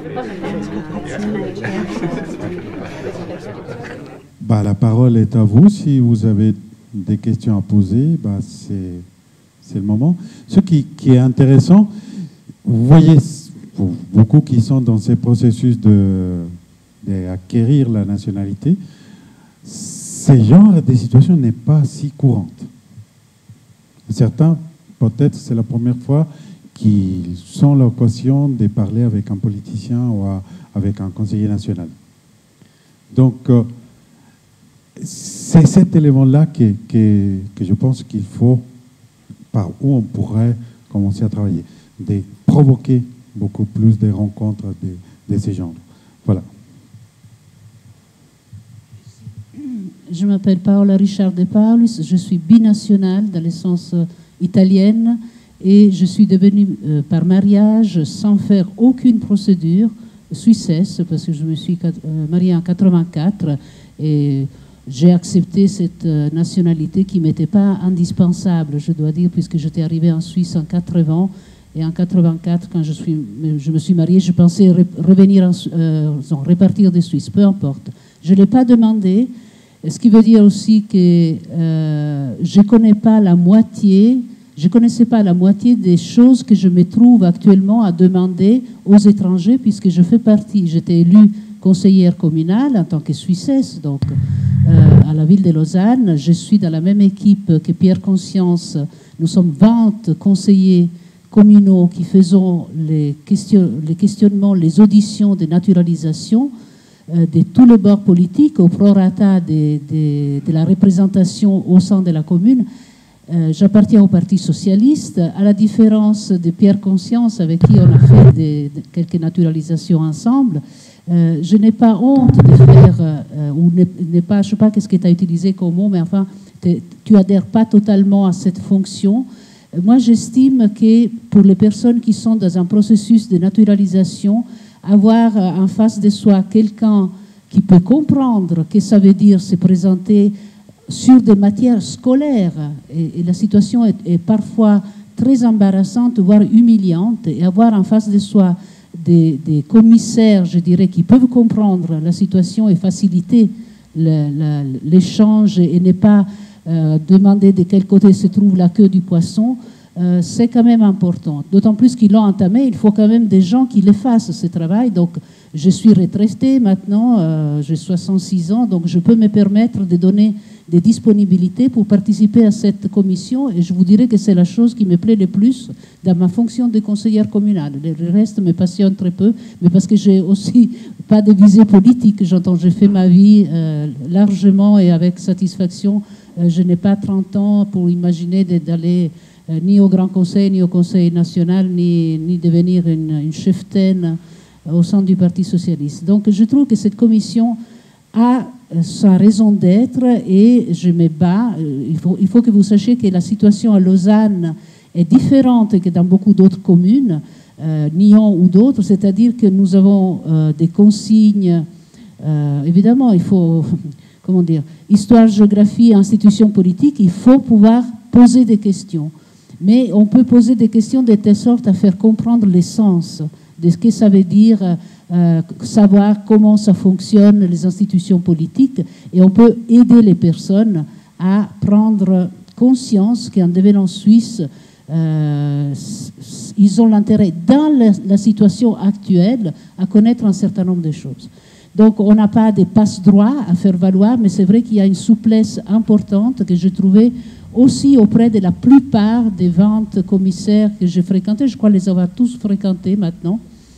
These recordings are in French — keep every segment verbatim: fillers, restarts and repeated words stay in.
Bah, la parole est à vous. Si vous avez des questions à poser, bah, c'est, c'est le moment. Ce qui, qui est intéressant, vous voyez, pour beaucoup qui sont dans ces processus de, d'acquérir la nationalité, ce genre de situation n'est pas si courante. Certains, peut-être, c'est la première fois qu'ils ont l'occasion de parler avec un politicien ou avec un conseiller national. Donc, euh, c'est cet élément-là que, que, que je pense qu'il faut, par où on pourrait commencer à travailler, de provoquer beaucoup plus de rencontres de, de ces genres. Voilà. Je m'appelle Paola Richard de Paulus, je suis binationale dans l'essence italienne et je suis devenue euh, par mariage sans faire aucune procédure suissesse parce que je me suis euh, mariée en quatre-vingt-quatre et j'ai accepté cette euh, nationalité qui ne m'était pas indispensable, je dois dire, puisque j'étais arrivée en Suisse en quatre-vingts et en quatre-vingt-quatre, quand je, suis, je me suis mariée, je pensais re revenir, en, euh, non, repartir de Suisse, peu importe. Je ne l'ai pas demandé. Ce qui veut dire aussi que euh, je ne connais pas la moitié, je connaissais pas la moitié des choses que je me trouve actuellement à demander aux étrangers, puisque je fais partie, j'étais élue conseillère communale en tant que Suissesse, donc euh, à la ville de Lausanne. Je suis dans la même équipe que Pierre Conscience. Nous sommes vingt conseillers communaux qui faisons les, question, les questionnements, les auditions de naturalisation de tous les bords politiques au prorata de, de, de la représentation au sein de la commune. Euh, J'appartiens au Parti socialiste, à la différence de Pierre Conscience, avec qui on a fait des, de, quelques naturalisations ensemble. Euh, je n'ai pas honte de faire, euh, ou n'est pas, je ne sais pas qu'est-ce que tu as utilisé comme mot, mais enfin, tu adhères pas totalement à cette fonction. Euh, moi, j'estime que pour les personnes qui sont dans un processus de naturalisation, avoir en face de soi quelqu'un qui peut comprendre que ça veut dire se présenter sur des matières scolaires, et, et la situation est, est parfois très embarrassante, voire humiliante, et avoir en face de soi des, des commissaires, je dirais, qui peuvent comprendre la situation et faciliter l'échange et ne pas euh, demander de quel côté se trouve la queue du poisson, Euh, c'est quand même important. D'autant plus qu'ils l'ont entamé, il faut quand même des gens qui le fassent, ce travail. Donc, je suis retraitée maintenant, euh, j'ai soixante-six ans, donc je peux me permettre de donner des disponibilités pour participer à cette commission. Et je vous dirais que c'est la chose qui me plaît le plus dans ma fonction de conseillère communale. Le reste me passionne très peu, mais parce que j'ai aussi pas de visée politique. J'entends, j'ai fait ma vie euh, largement et avec satisfaction. Euh, je n'ai pas trente ans pour imaginer d'aller Euh, ni au Grand Conseil, ni au Conseil national, ni, ni devenir une, une cheftaine au sein du Parti socialiste. Donc je trouve que cette commission a sa raison d'être et je me bats. Il faut, il faut que vous sachiez que la situation à Lausanne est différente que dans beaucoup d'autres communes, euh, Nyon ou d'autres, c'est-à-dire que nous avons euh, des consignes. Euh, évidemment, il faut, comment dire, histoire, géographie, institutions politiques, il faut pouvoir poser des questions. Mais on peut poser des questions de telle sorte à faire comprendre l'essence de ce que ça veut dire, euh, savoir comment ça fonctionne, les institutions politiques, et on peut aider les personnes à prendre conscience qu'en devenant suisse, euh, ils ont l'intérêt, dans la, la situation actuelle, à connaître un certain nombre de choses. Donc on n'a pas de passe-droit à faire valoir, mais c'est vrai qu'il y a une souplesse importante que je trouvais aussi auprès de la plupart des vingt commissaires que j'ai fréquentés. Je crois les avoir tous fréquentés maintenant.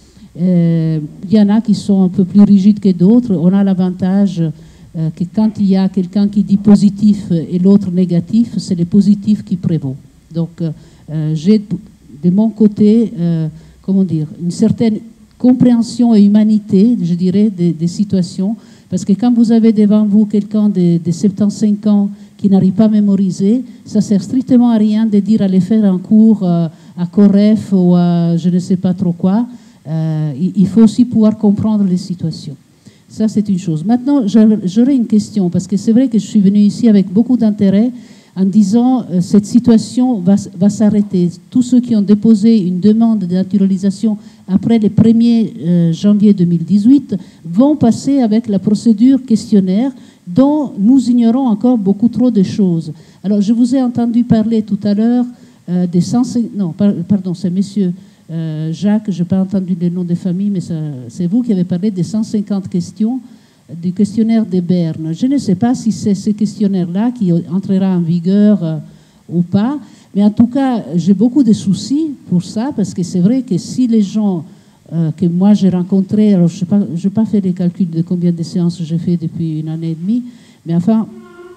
Euh, il y en a qui sont un peu plus rigides que d'autres. On a l'avantage euh, que quand il y a quelqu'un qui dit positif et l'autre négatif, c'est le positif qui prévaut. Donc euh, j'ai de mon côté, euh, comment dire, une certaine compréhension et humanité, je dirais, des, des situations. Parce que quand vous avez devant vous quelqu'un de, de soixante-quinze ans qui n'arrive pas à mémoriser, ça sert strictement à rien de dire aller faire un cours euh, à Coref ou à je ne sais pas trop quoi. Euh, il faut aussi pouvoir comprendre les situations. Ça, c'est une chose. Maintenant, j'aurais une question, parce que c'est vrai que je suis venue ici avec beaucoup d'intérêt en disant euh, cette situation va, va s'arrêter. Tous ceux qui ont déposé une demande de naturalisation après le premier euh, janvier deux mille dix-huit vont passer avec la procédure questionnaire dont nous ignorons encore beaucoup trop de choses. Alors, je vous ai entendu parler tout à l'heure euh, des cent cinquante... Non, par, pardon, c'est monsieur euh, Jacques, je n'ai pas entendu le nom des familles, mais c'est vous qui avez parlé des cent cinquante questions du questionnaire des Bernes. Je ne sais pas si c'est ce questionnaire-là qui entrera en vigueur euh, ou pas, mais en tout cas, j'ai beaucoup de soucis pour ça, parce que c'est vrai que si les gens euh, que moi j'ai rencontrés, alors je n'ai pas fait les calculs de combien de séances j'ai fait depuis une année et demie, mais enfin,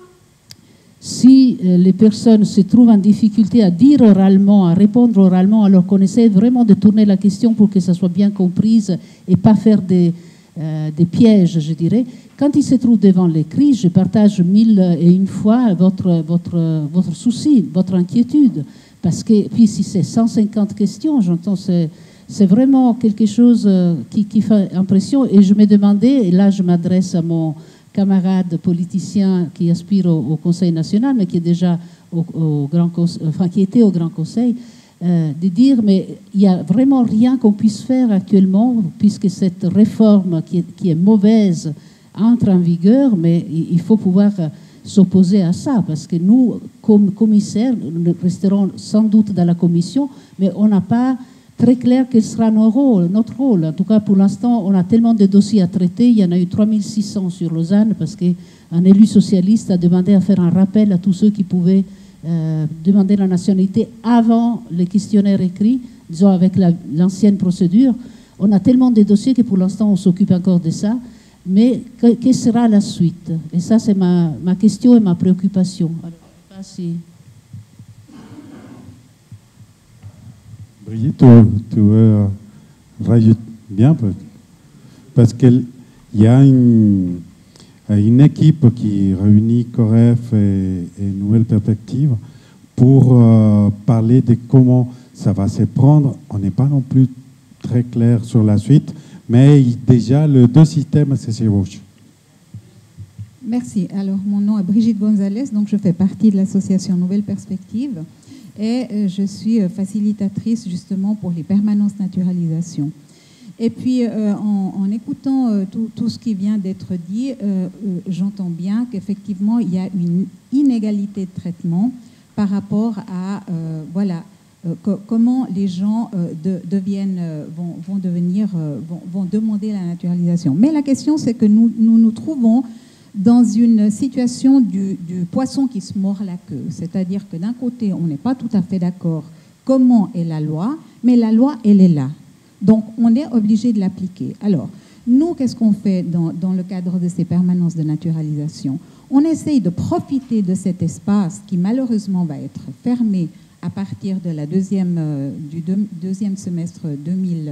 si euh, les personnes se trouvent en difficulté à dire oralement, à répondre oralement, alors qu'on essaie vraiment de tourner la question pour que ça soit bien comprise et pas faire des, euh, des pièges, je dirais. Quand ils se trouvent devant l'écrit, je partage mille et une fois votre, votre, votre souci, votre inquiétude. Parce que, puis si c'est cent cinquante questions, j'entends, c'est, c'est vraiment quelque chose qui, qui fait impression. Et je me demandais, et là je m'adresse à mon camarade politicien qui aspire au, au Conseil national, mais qui est déjà au, au Grand Conseil, enfin qui était au Grand Conseil, euh, de dire, mais il n'y a vraiment rien qu'on puisse faire actuellement, puisque cette réforme qui est, qui est mauvaise entre en vigueur, mais il faut pouvoir s'opposer à ça, parce que nous, comme commissaires, nous resterons sans doute dans la commission, mais on n'a pas très clair quel sera notre rôle, notre rôle. En tout cas, pour l'instant, on a tellement de dossiers à traiter. Il y en a eu trois mille six cents sur Lausanne, parce qu'un élu socialiste a demandé à faire un rappel à tous ceux qui pouvaient euh, demander la nationalité avant le questionnaire écrit, disons avec la, l'ancienne procédure. On a tellement de dossiers que pour l'instant, on s'occupe encore de ça. Mais que, que sera la suite? Et ça, c'est ma, ma question et ma préoccupation. Alors, je ne sais pas si... Brigitte, tu, tu veux rajouter bien? Parce qu'il y a une, une équipe qui réunit COREF et, et Nouvelle Perspective pour euh, parler de comment ça va se prendre. On n'est pas non plus très clair sur la suite, mais déjà, les deux systèmes se chevauchent. Merci. Alors, mon nom est Brigitte Gonzalez, donc je fais partie de l'association Nouvelle Perspective et euh, je suis facilitatrice justement pour les permanences naturalisation. Et puis, euh, en, en écoutant euh, tout, tout ce qui vient d'être dit, euh, euh, j'entends bien qu'effectivement, il y a une inégalité de traitement par rapport à, euh, voilà, Euh, co comment les gens euh, de, deviennent, euh, vont, vont, devenir, euh, vont, vont demander la naturalisation. Mais la question, c'est que nous, nous nous trouvons dans une situation du, du poisson qui se mord la queue. C'est-à-dire que d'un côté, on n'est pas tout à fait d'accord comment est la loi, mais la loi, elle est là. Donc, on est obligé de l'appliquer. Alors, nous, qu'est-ce qu'on fait dans, dans le cadre de ces permanences de naturalisation? On essaye de profiter de cet espace qui, malheureusement, va être fermé à partir de la deuxième, euh, du deux, deuxième semestre deux mille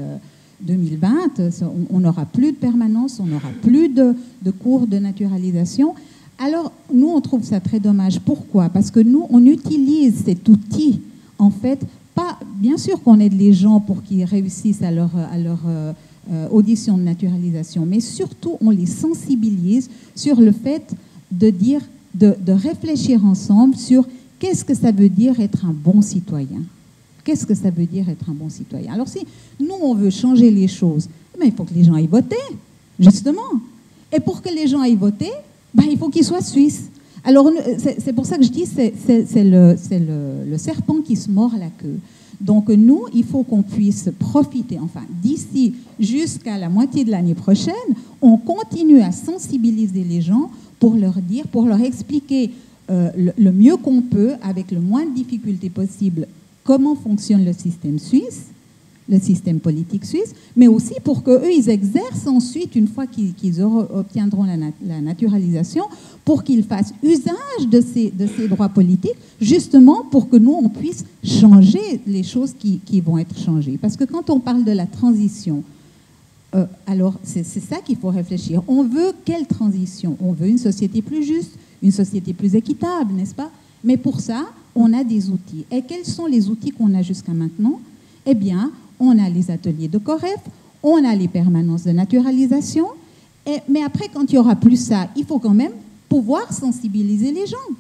vingt, on n'aura plus de permanence, on n'aura plus de, de cours de naturalisation. Alors, nous, on trouve ça très dommage. Pourquoi? Parce que nous, on utilise cet outil, en fait, pas, bien sûr qu'on aide les gens pour qu'ils réussissent à leur, à leur euh, audition de naturalisation, mais surtout, on les sensibilise sur le fait de dire, de, de réfléchir ensemble sur qu'est-ce que ça veut dire être un bon citoyen? Qu'est-ce que ça veut dire être un bon citoyen? Alors si nous, on veut changer les choses, ben, il faut que les gens aillent voter, justement. Et pour que les gens aillent voter, ben, il faut qu'ils soient suisses. Alors c'est pour ça que je dis que c'est le, le, le serpent qui se mord la queue. Donc nous, il faut qu'on puisse profiter, enfin d'ici jusqu'à la moitié de l'année prochaine, on continue à sensibiliser les gens pour leur dire, pour leur expliquer Euh, le, le mieux qu'on peut, avec le moins de difficultés possible, comment fonctionne le système suisse, le système politique suisse, mais aussi pour qu'eux, ils exercent ensuite, une fois qu'ils qu'ils obtiendront la, nat la naturalisation, pour qu'ils fassent usage de ces, de ces droits politiques, justement pour que nous, on puisse changer les choses qui, qui vont être changées. Parce que quand on parle de la transition, euh, alors c'est ça qu'il faut réfléchir. On veut quelle transition? On veut une société plus juste, une société plus équitable, n'est-ce pas? Mais pour ça, on a des outils. Et quels sont les outils qu'on a jusqu'à maintenant? Eh bien, on a les ateliers de COREF, on a les permanences de naturalisation, et, mais après, quand il n'y aura plus ça, il faut quand même pouvoir sensibiliser les gens.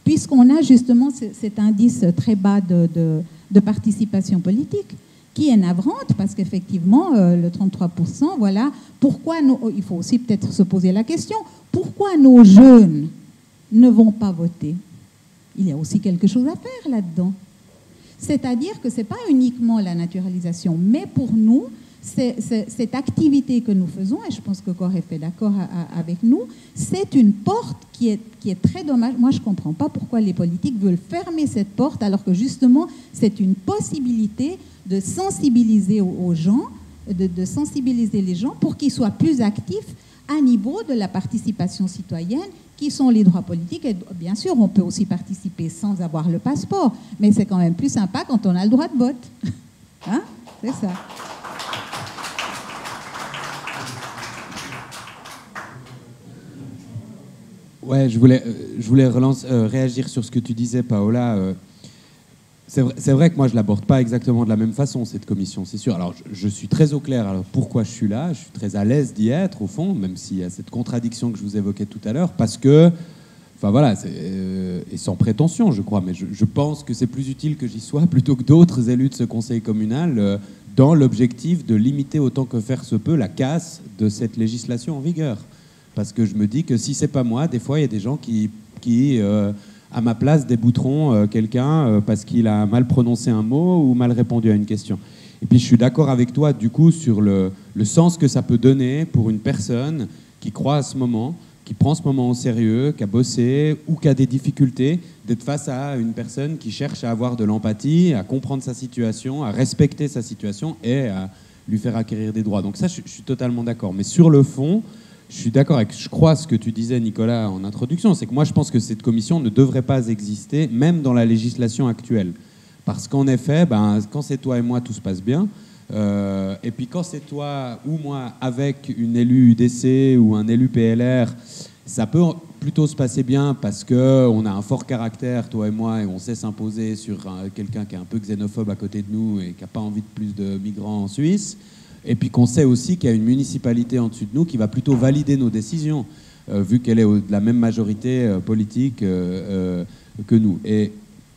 puisqu'on a justement ce, cet indice très bas de, de, de participation politique, qui est navrante, parce qu'effectivement, euh, le trente-trois pour cent, voilà, pourquoi nous, il faut aussi peut-être se poser la question, pourquoi nos jeunes ne vont pas voter? Il y a aussi quelque chose à faire là-dedans. C'est-à-dire que ce n'est pas uniquement la naturalisation, mais pour nous, c'est, c'est, cette activité que nous faisons, et je pense que Coref est d'accord à, à, avec nous, c'est une porte qui est, qui est très dommage. Moi, je ne comprends pas pourquoi les politiques veulent fermer cette porte, alors que justement, c'est une possibilité de sensibiliser aux, aux gens, de, de sensibiliser les gens pour qu'ils soient plus actifs à niveau de la participation citoyenne, qui sont les droits politiques. Et bien sûr, on peut aussi participer sans avoir le passeport, mais c'est quand même plus sympa quand on a le droit de vote. Hein? C'est ça. Ouais, je voulais, je voulais relance, euh, réagir sur ce que tu disais, Paola. Euh, c'est, vrai, c'est vrai que moi, je ne l'aborde pas exactement de la même façon, cette commission, c'est sûr. Alors, je, je suis très au clair. Alors, pourquoi je suis là? Je suis très à l'aise d'y être, au fond, même s'il y a cette contradiction que je vous évoquais tout à l'heure, parce que, enfin voilà, c'est, euh, et sans prétention, je crois, mais je, je pense que c'est plus utile que j'y sois plutôt que d'autres élus de ce conseil communal, euh, dans l'objectif de limiter autant que faire se peut la casse de cette législation en vigueur. Parce que je me dis que si c'est pas moi, des fois, il y a des gens qui, qui euh, à ma place, débouteront euh, quelqu'un euh, parce qu'il a mal prononcé un mot ou mal répondu à une question. Et puis, je suis d'accord avec toi, du coup, sur le, le sens que ça peut donner pour une personne qui croit à ce moment, qui prend ce moment au sérieux, qui a bossé ou qui a des difficultés, d'être face à une personne qui cherche à avoir de l'empathie, à comprendre sa situation, à respecter sa situation et à lui faire acquérir des droits. Donc ça, je, je suis totalement d'accord. Mais sur le fond, je suis d'accord avec, je crois, ce que tu disais, Nicolas, en introduction, c'est que moi, je pense que cette commission ne devrait pas exister, même dans la législation actuelle. Parce qu'en effet, ben, quand c'est toi et moi, tout se passe bien. Euh, et puis quand c'est toi ou moi avec une élue U D C ou un élu P L R, ça peut plutôt se passer bien parce qu'on a un fort caractère, toi et moi, et on sait s'imposer sur un, quelqu'un qui est un peu xénophobe à côté de nous et qui n'a pas envie de plus de migrants en Suisse. Et puis qu'on sait aussi qu'il y a une municipalité en dessus de nous qui va plutôt valider nos décisions, euh, vu qu'elle est de la même majorité euh, politique euh, euh, que nous. Et,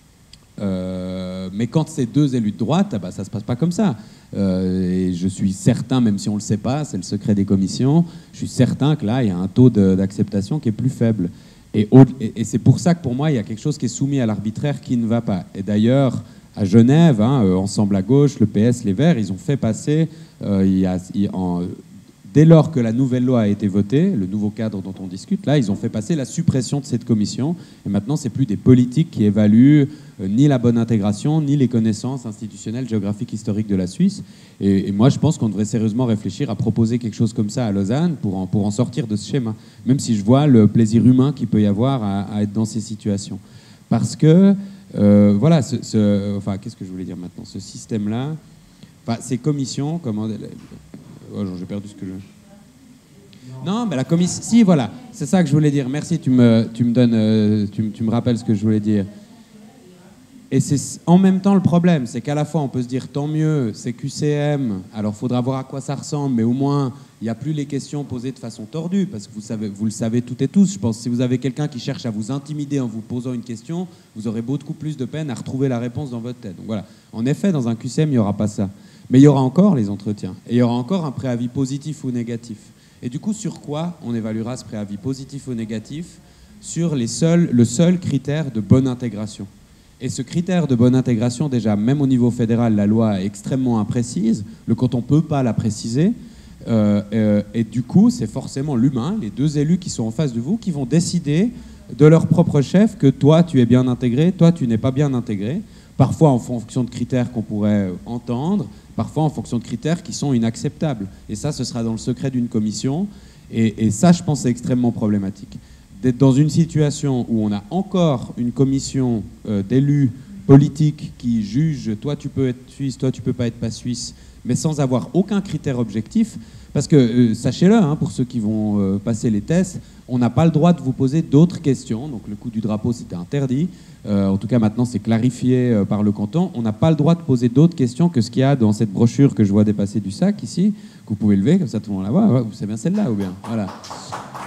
euh, mais quand c'est deux élus de droite, ah bah, ça ne se passe pas comme ça. Euh, et je suis certain, même si on ne le sait pas, c'est le secret des commissions, je suis certain que là, il y a un taux de, d'acceptation qui est plus faible. Et, et, et c'est pour ça que pour moi, il y a quelque chose qui est soumis à l'arbitraire qui ne va pas. Et d'ailleurs, à Genève, hein, euh, Ensemble à gauche, le P S, les Verts, ils ont fait passer, euh, il y a, il, en, dès lors que la nouvelle loi a été votée, le nouveau cadre dont on discute, là, ils ont fait passer la suppression de cette commission. Et maintenant, c'est plus des politiques qui évaluent euh, ni la bonne intégration, ni les connaissances institutionnelles, géographiques, historiques de la Suisse. Et, et moi, je pense qu'on devrait sérieusement réfléchir à proposer quelque chose comme ça à Lausanne pour en, pour en sortir de ce schéma. Même si je vois le plaisir humain qu'il peut y avoir à, à être dans ces situations. Parce que Euh, voilà, ce, ce, enfin, qu'est-ce que je voulais dire maintenant? Ce système-là, enfin, ces commissions, comment... Oh, j'ai perdu ce que je... Non, mais la commission... Si, voilà, c'est ça que je voulais dire. Merci, tu me, tu me donnes... Euh, tu, tu me rappelles ce que je voulais dire. Et c'est en même temps le problème, c'est qu'à la fois, on peut se dire, tant mieux, c'est Q C M, alors il faudra voir à quoi ça ressemble, mais au moins... il n'y a plus les questions posées de façon tordue, parce que vous, savez, vous le savez toutes et tous. Je pense que si vous avez quelqu'un qui cherche à vous intimider en vous posant une question, vous aurez beaucoup plus de peine à retrouver la réponse dans votre tête. Donc voilà. En effet, dans un Q C M, il n'y aura pas ça. Mais il y aura encore les entretiens. Et il y aura encore un préavis positif ou négatif. Et du coup, sur quoi on évaluera ce préavis positif ou négatif? Sur les seuls, le seul critère de bonne intégration. Et ce critère de bonne intégration, déjà, même au niveau fédéral, la loi est extrêmement imprécise. Le canton ne peut pas la préciser. Euh, euh, et du coup, c'est forcément l'humain, les deux élus qui sont en face de vous, qui vont décider de leur propre chef que toi, tu es bien intégré, toi, tu n'es pas bien intégré, parfois en fonction de critères qu'on pourrait entendre, parfois en fonction de critères qui sont inacceptables. Et ça, ce sera dans le secret d'une commission. Et, et ça, je pense, c'est extrêmement problématique. D'être dans une situation où on a encore une commission euh, d'élus politiques qui jugent « toi, tu peux être suisse, toi, tu peux pas être pas suisse », mais sans avoir aucun critère objectif, parce que, euh, sachez-le, hein, pour ceux qui vont euh, passer les tests, on n'a pas le droit de vous poser d'autres questions. Donc le coup du drapeau, c'était interdit. Euh, en tout cas, maintenant, c'est clarifié euh, par le canton. On n'a pas le droit de poser d'autres questions que ce qu'il y a dans cette brochure que je vois dépasser du sac, ici, que vous pouvez lever, comme ça tout le monde la voit. Ouais, c'est bien celle-là, ou bien voilà.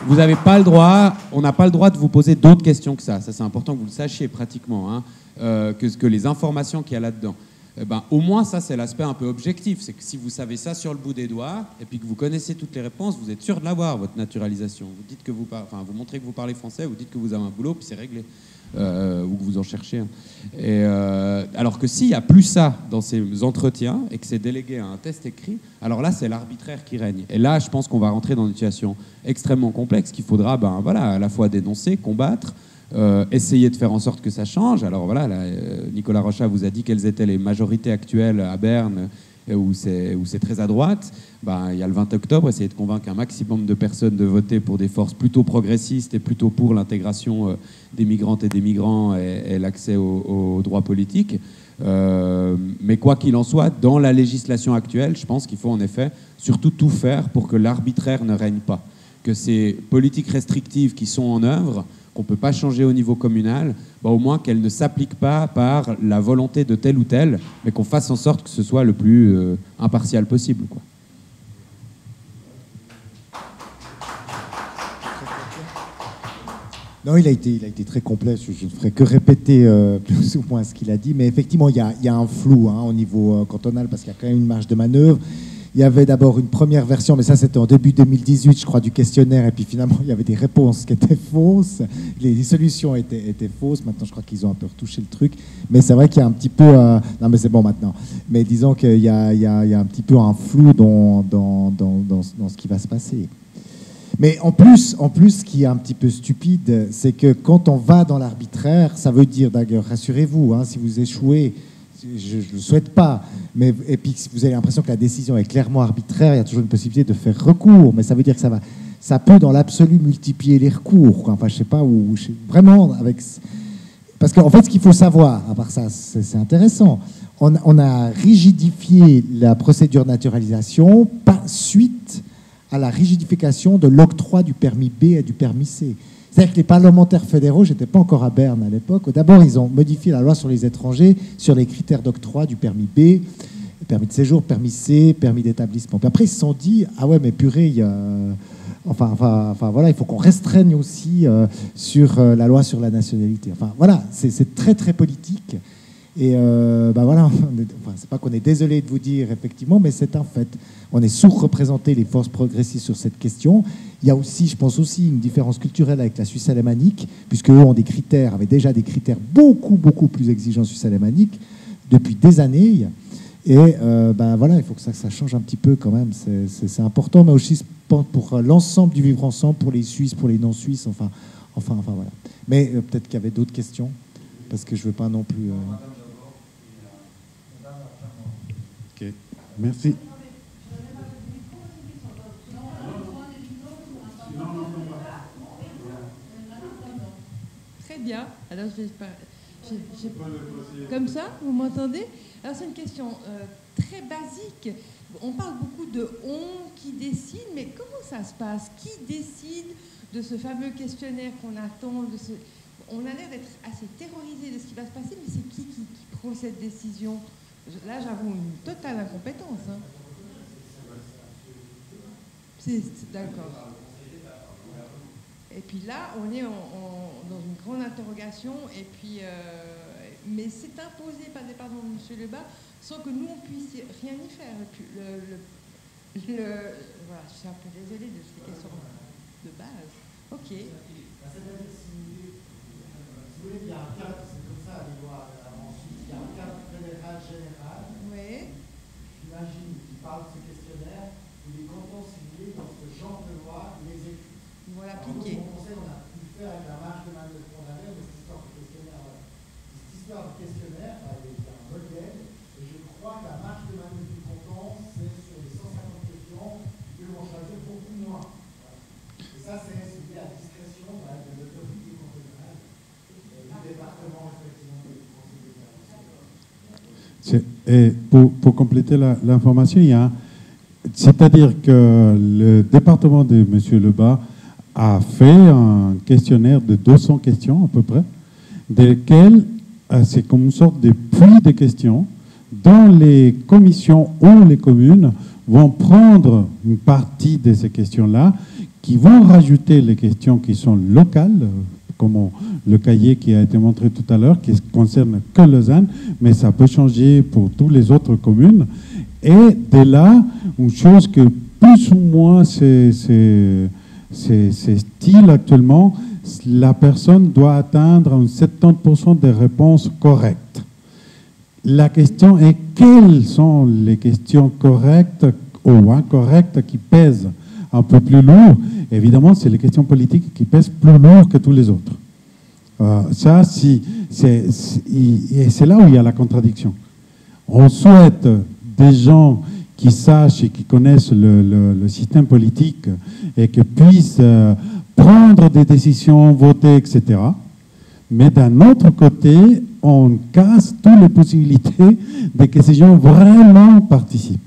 vous n'avez pas le droit, on n'a pas le droit de vous poser d'autres questions que ça. Ça, c'est important que vous le sachiez pratiquement, hein, euh, que, que les informations qu'il y a là-dedans. Eh ben, au moins, ça, c'est l'aspect un peu objectif. C'est que si vous savez ça sur le bout des doigts, et puis que vous connaissez toutes les réponses, vous êtes sûr de l'avoir, votre naturalisation. Vous dites que vous, par... enfin, vous montrez que vous parlez français, vous dites que vous avez un boulot, puis c'est réglé. Euh, ou que vous en cherchez un. Et euh, alors que s'il n'y a plus ça dans ces entretiens, et que c'est délégué à un test écrit, alors là, c'est l'arbitraire qui règne. Et là, je pense qu'on va rentrer dans une situation extrêmement complexe qu'il faudra ben, voilà, à la fois dénoncer, combattre, Euh, essayer de faire en sorte que ça change. Alors voilà, là, euh, Nicolas Rochat vous a dit quelles étaient les majorités actuelles à Berne, euh, où c'est, où c'est très à droite. Ben, il y a le vingt octobre, essayer de convaincre un maximum de personnes de voter pour des forces plutôt progressistes et plutôt pour l'intégration euh, des migrantes et des migrants et, et l'accès aux, aux droits politiques. Euh, mais quoi qu'il en soit, dans la législation actuelle, je pense qu'il faut en effet surtout tout faire pour que l'arbitraire ne règne pas. Que ces politiques restrictives qui sont en œuvre, qu'on ne peut pas changer au niveau communal, bah au moins qu'elles ne s'appliquent pas par la volonté de tel ou tel, mais qu'on fasse en sorte que ce soit le plus euh, impartial possible, quoi. Non, il a été, il a été très complet. Je ne ferai que répéter euh, plus ou moins ce qu'il a dit. Mais effectivement, il y a, il y a un flou hein, au niveau euh, cantonal parce qu'il y a quand même une marge de manœuvre. Il y avait d'abord une première version, mais ça c'était en début deux mille dix-huit, je crois, du questionnaire. Et puis finalement, il y avait des réponses qui étaient fausses. Les, les solutions étaient, étaient fausses. Maintenant, je crois qu'ils ont un peu retouché le truc. Mais c'est vrai qu'il y a un petit peu... Euh... Non, mais c'est bon maintenant. Mais disons qu'il y a, il y a, il y a un petit peu un flou dans, dans, dans, dans, dans ce qui va se passer. Mais en plus, en plus, ce qui est un petit peu stupide, c'est que quand on va dans l'arbitraire, ça veut dire, d'ailleurs, rassurez-vous, hein, si vous échouez... Je ne le souhaite pas, mais, et puis si vous avez l'impression que la décision est clairement arbitraire, il y a toujours une possibilité de faire recours, mais ça veut dire que ça, va, ça peut dans l'absolu multiplier les recours, quoi. Enfin je ne sais pas, où, vraiment, avec... Parce qu'en fait ce qu'il faut savoir, à part ça, c'est, c'est intéressant, on, on a rigidifié la procédure de naturalisation pas suite à la rigidification de l'octroi du permis B et du permis C. C'est-à-dire que les parlementaires fédéraux, je n'étais pas encore à Berne à l'époque, d'abord ils ont modifié la loi sur les étrangers sur les critères d'octroi du permis B, permis de séjour, permis C, permis d'établissement. Puis après ils se sont dit, ah ouais mais purée, il y a... enfin, enfin, enfin voilà, il faut qu'on restreigne aussi euh, sur euh, la loi sur la nationalité. Enfin voilà, c'est, c'est très très politique. Et euh, ben voilà, enfin, c'est pas qu'on est désolé de vous dire effectivement, mais c'est un fait. On est sous-représenté les forces progressistes sur cette question. Il y a aussi, je pense aussi, une différence culturelle avec la Suisse alémanique, puisque eux ont des critères, avaient déjà des critères beaucoup, beaucoup plus exigeants en Suisse alémanique depuis des années. Et euh, ben voilà, il faut que ça, ça change un petit peu quand même. C'est, c'est, c'est important, mais aussi pour l'ensemble du vivre ensemble, pour les Suisses, pour les non-Suisses, enfin, enfin, enfin voilà. Mais euh, peut-être qu'il y avait d'autres questions, parce que je ne veux pas non plus... Euh... Ok, merci. Très bien. Alors, je vais pas... je, je... Comme ça, vous m'entendez? Alors, c'est une question euh, très basique. On parle beaucoup de on qui décide, mais comment ça se passe? Qui décide de ce fameux questionnaire qu'on attend de ce... On a l'air d'être assez terrorisé de ce qui va se passer, mais c'est qui, qui qui prend cette décision? Là, j'avoue une totale incompétence. Hein. C'est, c'est, d'accord. Et puis là, on est en, en, dans une grande interrogation, et puis, euh, mais c'est imposé par le département de M. Lebas, sans que nous, on puisse rien y faire. Le, le, le, voilà, je suis un peu désolée de ces questions de base. Ok. Il y a un cadre, c'est comme ça, les lois ensuite, il y a un cadre fédéral général. Oui. J'imagine qu'il parle de ce questionnaire où les cantons ciblés dans ce genre de loi les écrits. Ils vont l'appliquer. Mon conseil, on a pu faire avec la marge de manœuvre qu'on avait, mais cette histoire de questionnaire, cette histoire de questionnaire, il y a un modèle, et je crois que la marge de manœuvre du canton, c'est sur les cent cinquante questions, ils vont choisir beaucoup moins. Et ça, c'est soumis à la discrétion de l'autorité cantonale. Et pour, pour compléter la, l'information, il y a, c'est-à-dire que le département de M. Lebas a fait un questionnaire de deux cents questions à peu près, desquelles c'est comme une sorte de puits de questions dont les commissions ou les communes vont prendre une partie de ces questions-là qui vont rajouter les questions qui sont locales, comme on, le cahier qui a été montré tout à l'heure, qui ne concerne que Lausanne, mais ça peut changer pour toutes les autres communes. Et de là, une chose que plus ou moins c'est style actuellement, la personne doit atteindre un soixante-dix pour cent des réponses correctes. La question est quelles sont les questions correctes ou incorrectes qui pèsent un peu plus lourd. Évidemment, c'est les questions politiques qui pèsent plus lourd que tous les autres. Euh, ça, si, c'est là où il y a la contradiction. On souhaite des gens qui sachent et qui connaissent le, le, le système politique et qui puissent euh, prendre des décisions, voter, et cetera. Mais d'un autre côté, on casse toutes les possibilités de que ces gens vraiment participent.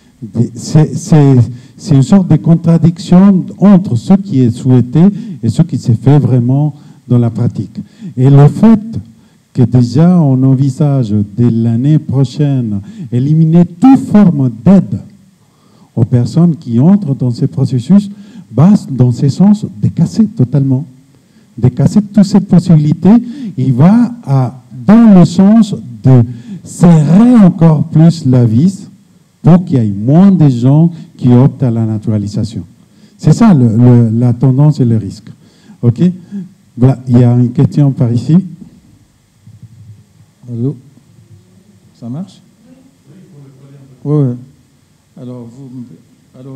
C'est une sorte de contradiction entre ce qui est souhaité et ce qui s'est fait vraiment dans la pratique. Et le fait que déjà on envisage dès l'année prochaine éliminer toute forme d'aide aux personnes qui entrent dans ces processus, va dans ce sens de casser totalement, de casser toute cette possibilité. Il va à, dans le sens de serrer encore plus la vis pour qu'il y ait moins de gens qui optent à la naturalisation. C'est ça le, le, la tendance et le risque. OK? Voilà, il y a une question par ici. Allô? Ça marche? Oui, oui. Alors, vous, alors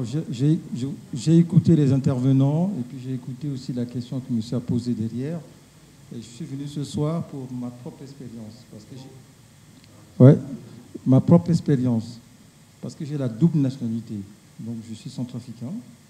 j'ai écouté les intervenants et puis j'ai écouté aussi la question que monsieur a posée derrière. Et je suis venu ce soir pour ma propre expérience. Parce que j'ai... Ouais, ma propre expérience. Parce que j'ai la double nationalité. Donc, je suis centrafricain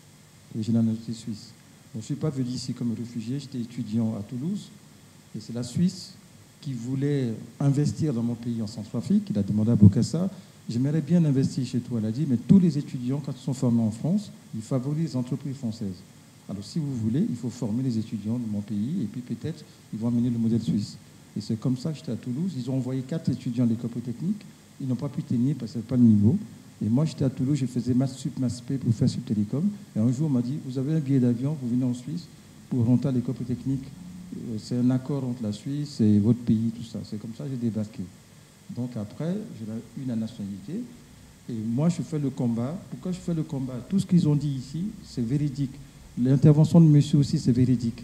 et j'ai la nationalité suisse. Donc, je ne suis pas venu ici comme réfugié, j'étais étudiant à Toulouse. Et c'est la Suisse qui voulait investir dans mon pays en Centrafrique. Il a demandé à Bokassa, j'aimerais bien investir chez toi. Elle a dit, mais tous les étudiants, quand ils sont formés en France, ils favorisent les entreprises françaises. Alors, si vous voulez, il faut former les étudiants de mon pays et puis peut-être, ils vont amener le modèle suisse. Et c'est comme ça que j'étais à Toulouse. Ils ont envoyé quatre étudiants à l'école polytechnique. Ils n'ont pas pu tenir parce que ce n'était pas le niveau. Et moi, j'étais à Toulouse, je faisais maths sup, maths spé pour faire Sup Télécom. Et un jour, on m'a dit, vous avez un billet d'avion, vous venez en Suisse pour rentrer à l'école polytechnique. C'est un accord entre la Suisse et votre pays, tout ça. C'est comme ça que j'ai débarqué. Donc après, j'ai eu la nationalité. Et moi, je fais le combat. Pourquoi je fais le combat? Tout ce qu'ils ont dit ici, c'est véridique. L'intervention de monsieur aussi, c'est véridique.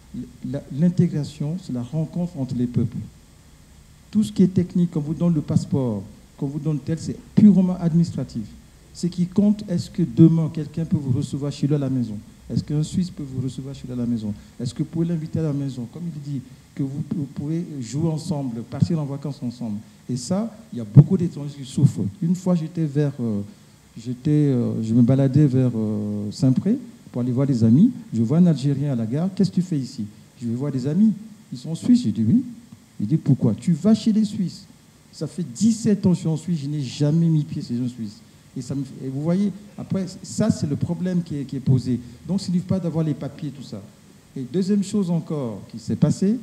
L'intégration, c'est la rencontre entre les peuples. Tout ce qui est technique, quand vous donne le passeport, qu'on vous donne tel, c'est purement administratif. Ce qui compte, est-ce que demain, quelqu'un peut vous recevoir chez lui à la maison? Est-ce qu'un Suisse peut vous recevoir chez lui à la maison? Est-ce que vous pouvez l'inviter à la maison? Comme il dit, que vous, vous pouvez jouer ensemble, partir en vacances ensemble. Et ça, il y a beaucoup d'étrangers qui souffrent. Une fois, j'étais vers, euh, j'étais, euh, je me baladais vers euh, Saint-Pré pour aller voir des amis. Je vois un Algérien à la gare. Qu'est-ce que tu fais ici? Je vais voir des amis. Ils sont suisses. J'ai dit oui. Il dit pourquoi? Tu vas chez les Suisses. Ça fait dix-sept ans que je suis en Suisse, je n'ai jamais mis pied chez un Suisse. Et, ça me, et vous voyez, après, ça, c'est le problème qui est, qui est posé. Donc, ce n'est pas d'avoir les papiers, tout ça. Et deuxième chose encore qui s'est passée,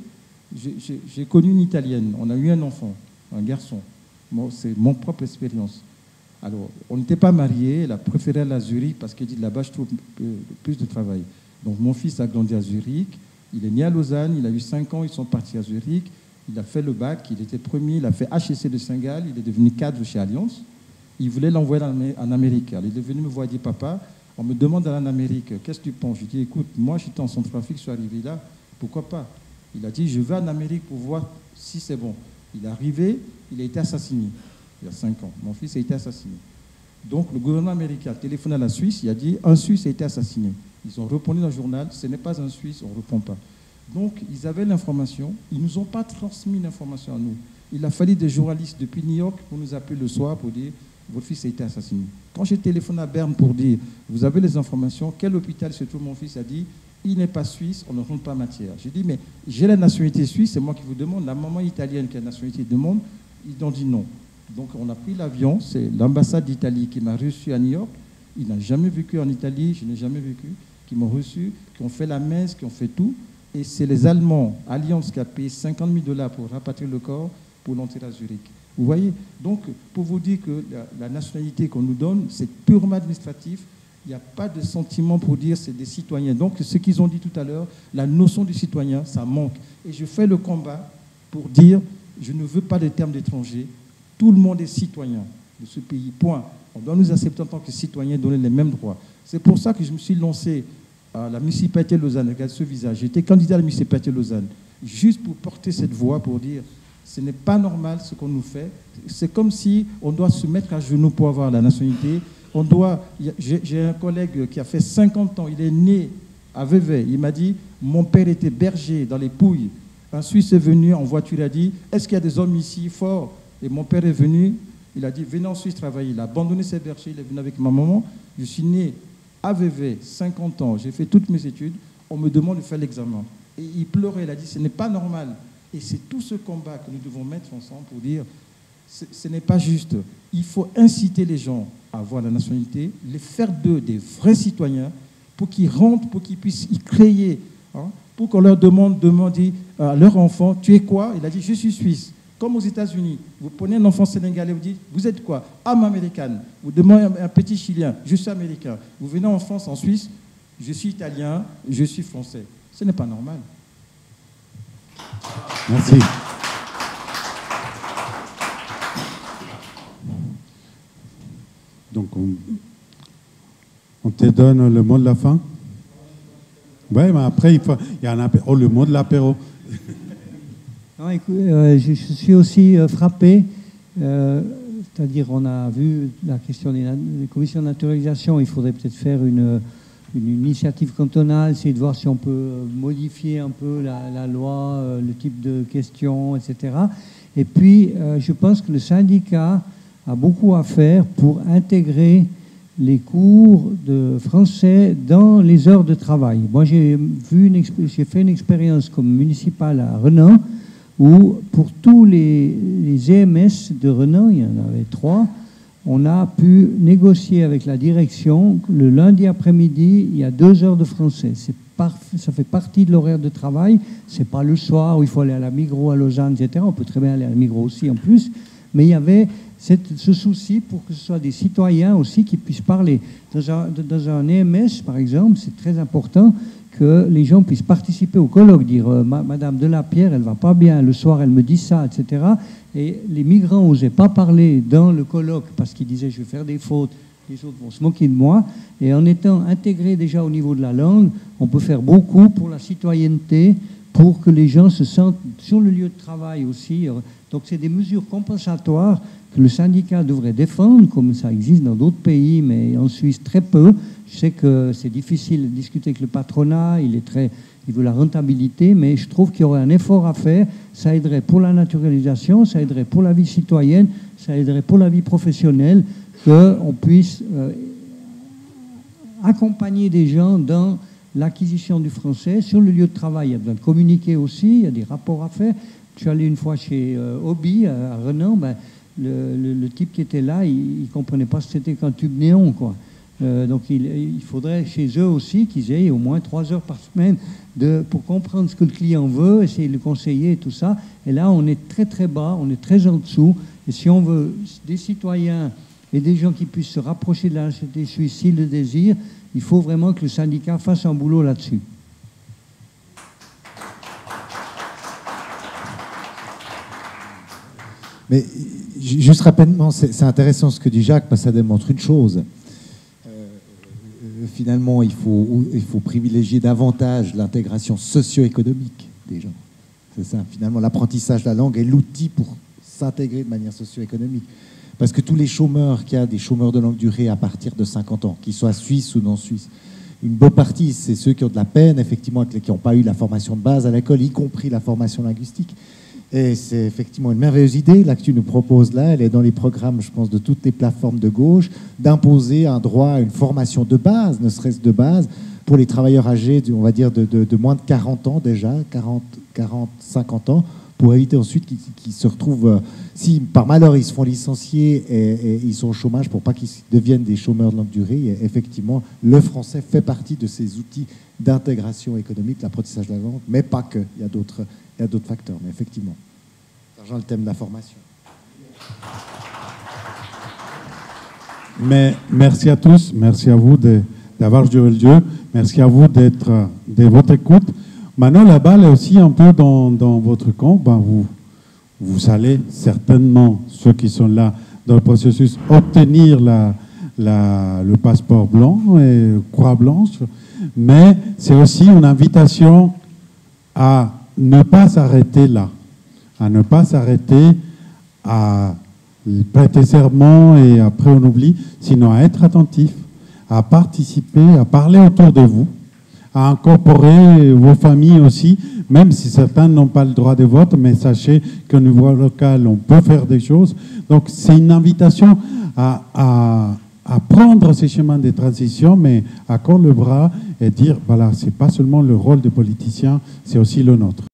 j'ai connu une Italienne. On a eu un enfant, un garçon. Bon, c'est mon propre expérience. Alors, on n'était pas mariés. Elle a préféré aller à Zurich parce qu'elle dit là-bas, je trouve plus de travail. Donc, mon fils a grandi à Zurich. Il est né à Lausanne. Il a eu cinq ans. Ils sont partis à Zurich. Il a fait le bac, il était premier, il a fait H E C de Saint-Gall, il est devenu cadre chez Allianz. Il voulait l'envoyer en Amérique. Alors, il est venu me voir et dit, papa, on me demande d'aller en Amérique, qu'est-ce que tu penses? Je lui ai dit, écoute, moi j'étais en Centrafrique, je suis arrivé là, pourquoi pas? Il a dit, je vais en Amérique pour voir si c'est bon. Il est arrivé, il a été assassiné, il y a cinq ans. Mon fils a été assassiné. Donc le gouvernement américain a téléphoné à la Suisse, il a dit, un Suisse a été assassiné. Ils ont répondu dans le journal, ce n'est pas un Suisse, on ne répond pas. Donc, ils avaient l'information. Ils ne nous ont pas transmis l'information à nous. Il a fallu des journalistes depuis New York pour nous appeler le soir pour dire « Votre fils a été assassiné ». Quand j'ai téléphoné à Berne pour dire « Vous avez les informations, quel hôpital se trouve mon fils ?» a dit « Il n'est pas suisse, on ne rentre pas matière ». J'ai dit « Mais j'ai la nationalité suisse, c'est moi qui vous demande. La maman italienne qui a la nationalité demande. » Ils ont dit non. Donc, on a pris l'avion. C'est l'ambassade d'Italie qui m'a reçu à New York. Il n'a jamais vécu en Italie, je n'ai jamais vécu, qui m'ont reçu, qui ont fait la messe, qui ont fait tout. Et c'est les Allemands, Allianz, qui a payé cinquante mille dollars pour rapatrier le corps pour l'enterrer à Zurich. Vous voyez? Donc, pour vous dire que la, la nationalité qu'on nous donne, c'est purement administratif. Il n'y a pas de sentiment pour dire c'est des citoyens. Donc, ce qu'ils ont dit tout à l'heure, la notion du citoyen, ça manque. Et je fais le combat pour dire, je ne veux pas de terme d'étranger. Tout le monde est citoyen de ce pays, point. On doit nous accepter en tant que citoyens et donner les mêmes droits. C'est pour ça que je me suis lancé à la municipalité de Lausanne, avec ce visage. J'étais candidat à la municipalité de Lausanne, juste pour porter cette voix, pour dire, ce n'est pas normal ce qu'on nous fait. C'est comme si on doit se mettre à genoux pour avoir la nationalité. On doit. J'ai un collègue qui a fait cinquante ans, il est né à Vevey. Il m'a dit, mon père était berger dans les Pouilles. Un Suisse est venu en voiture, il a dit, est-ce qu'il y a des hommes ici forts? Et mon père est venu, il a dit, venez en Suisse travailler. Il a abandonné ses bergers, il est venu avec ma maman. Je suis né à Vevey, cinquante ans, j'ai fait toutes mes études. On me demande de faire l'examen. Et il pleurait, il a dit, ce n'est pas normal. Et c'est tout ce combat que nous devons mettre ensemble pour dire, ce n'est pas juste. Il faut inciter les gens à avoir la nationalité, les faire d'eux des vrais citoyens, pour qu'ils rentrent, pour qu'ils puissent y créer, hein, pour qu'on leur demande, demande à leur enfant, tu es quoi? Il a dit, je suis suisse. Comme aux États-Unis, vous prenez un enfant sénégalais, vous dites, vous êtes quoi? Âme américaine. Vous demandez un, un petit Chilien, je suis américain. Vous venez en France, en Suisse, je suis italien, je suis français. Ce n'est pas normal. Merci. Donc, on, on te donne le mot de la fin. Oui, mais après, il, faut, il y a un apéro. Oh, le mot de l'apéro. Non, écoute, euh, je, je suis aussi euh, frappé. Euh, C'est-à-dire, on a vu la question des, des commissions de naturalisation. Il faudrait peut-être faire une, une initiative cantonale, essayer de voir si on peut modifier un peu la, la loi, euh, le type de questions, et cetera. Et puis, euh, je pense que le syndicat a beaucoup à faire pour intégrer les cours de français dans les heures de travail. Moi, j'ai vu une j'ai fait une expérience comme municipal à Renan, où pour tous les, les E M S de Renan, il y en avait trois, on a pu négocier avec la direction que le lundi après-midi, il y a deux heures de français. C'est parfait, ça fait partie de l'horaire de travail. C'est pas le soir où il faut aller à la Migros, à Lausanne, et cetera. On peut très bien aller à la Migros aussi en plus. Mais il y avait cette, ce souci pour que ce soit des citoyens aussi qui puissent parler. Dans un, dans un E M S, par exemple, c'est très important que les gens puissent participer au colloque, dire euh, « Madame Delapierre, elle ne va pas bien, le soir elle me dit ça, et cetera » Et les migrants n'osaient pas parler dans le colloque parce qu'ils disaient « je vais faire des fautes, les autres vont se moquer de moi ». Et en étant intégrés déjà au niveau de la langue, on peut faire beaucoup pour la citoyenneté, pour que les gens se sentent sur le lieu de travail aussi. Donc c'est des mesures compensatoires que le syndicat devrait défendre, comme ça existe dans d'autres pays, mais en Suisse très peu. Je sais que c'est difficile de discuter avec le patronat, il est très, il veut la rentabilité, mais je trouve qu'il y aurait un effort à faire. Ça aiderait pour la naturalisation, ça aiderait pour la vie citoyenne, ça aiderait pour la vie professionnelle, qu'on puisse euh, accompagner des gens dans l'acquisition du français. Sur le lieu de travail, il y a besoin de communiquer aussi, il y a des rapports à faire. Je suis allé une fois chez euh, Obi, à Renan, ben, le, le, le type qui était là, il ne comprenait pas ce que c'était qu'un tube néon, quoi. Euh, donc il, il faudrait chez eux aussi qu'ils aient au moins trois heures par semaine de, pour comprendre ce que le client veut, essayer de le conseiller et tout ça. Et là, on est très très bas, on est très en dessous. Et si on veut des citoyens et des gens qui puissent se rapprocher de la nationalité suisse s'ils le désirent, il faut vraiment que le syndicat fasse un boulot là-dessus. Mais juste rapidement, c'est intéressant ce que dit Jacques, parce que ça démontre une chose. Finalement, il faut, il faut privilégier davantage l'intégration socio-économique des gens. C'est ça, finalement, l'apprentissage de la langue est l'outil pour s'intégrer de manière socio-économique. Parce que tous les chômeurs qu'il y a, des chômeurs de longue durée à partir de cinquante ans, qu'ils soient suisses ou non suisses, une bonne partie, c'est ceux qui ont de la peine, effectivement, qui n'ont pas eu la formation de base à l'école, y compris la formation linguistique. Et c'est effectivement une merveilleuse idée là que tu nous proposes là. Elle est dans les programmes, je pense, de toutes les plateformes de gauche, d'imposer un droit à une formation de base, ne serait-ce de base, pour les travailleurs âgés, on va dire, de, de, de moins de quarante ans déjà, quarante, quarante, cinquante ans, pour éviter ensuite qu'ils qu'ils se retrouvent, euh, si par malheur ils se font licencier et, et ils sont au chômage, pour pas qu'ils deviennent des chômeurs de longue durée. Et effectivement, le français fait partie de ces outils d'intégration économique, l'apprentissage de la langue, mais pas que. Il y a d'autres, il y a d'autres facteurs, mais effectivement. Ça rejoint le thème de la formation. Mais merci à tous, merci à vous d'avoir joué le jeu, merci à vous d'être de votre écoute. Maintenant, la balle est aussi un peu dans, dans votre camp. Ben, vous, vous allez certainement, ceux qui sont là dans le processus, obtenir la, la, le passeport blanc et croix blanche. Mais c'est aussi une invitation à ne pas s'arrêter là, à ne pas s'arrêter à prêter serment et après on oublie, sinon à être attentif, à participer, à parler autour de vous, à incorporer vos familles aussi, même si certains n'ont pas le droit de vote, mais sachez qu'au niveau local, on peut faire des choses. Donc c'est une invitation à, à, à prendre ces chemins de transition, mais à corps le bras et dire, voilà, c'est pas seulement le rôle des politiciens, c'est aussi le nôtre.